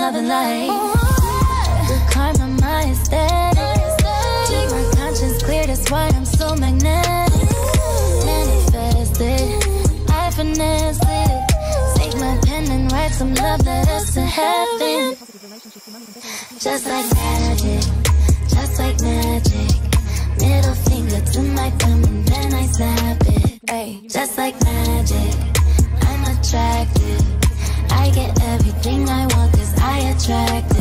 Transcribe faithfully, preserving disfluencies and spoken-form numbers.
loving life. The karma, my aesthetic. Keep my conscience clear, that's why I'm so magnetic. Manifest it, I finesse it. Take my pen and write some love letters to heaven. Just like magic, just like magic. Middle finger to my thumb and then I snap it. Ay, just like magic, I'm attractive. I get everything I want cause I attract it.